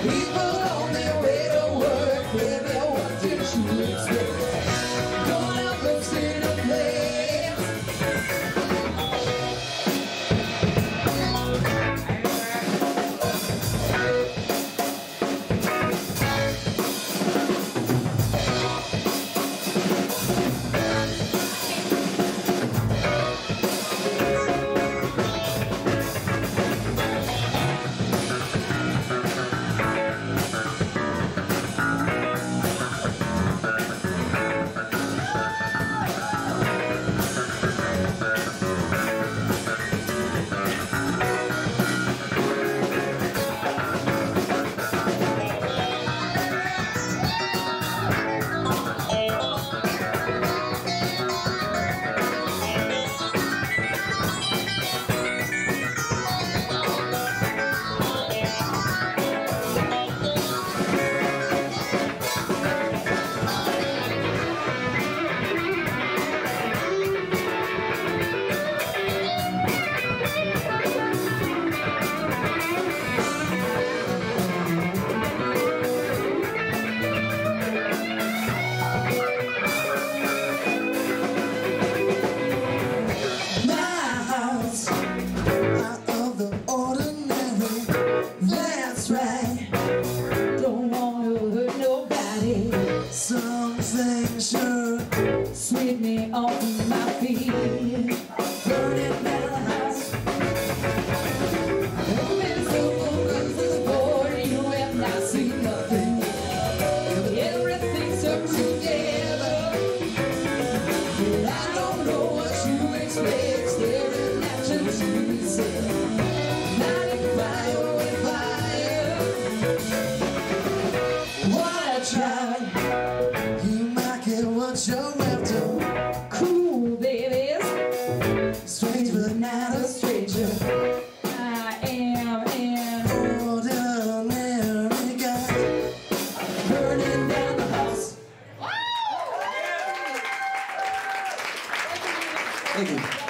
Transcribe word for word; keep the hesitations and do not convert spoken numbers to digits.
People on their way to work, baby, what did you expect? Going out looks in a place. Something sure sweep me off my feet. Burning down the house. Moving so good to the board, you have not seen nothing. Everything's up together, but I don't know what you expect. Staring at your T V set, lighting fire with fire. What I tried. What you're after, cool babies, strange but not a stranger. I am an ordinary guy, burning down the house. Thank you.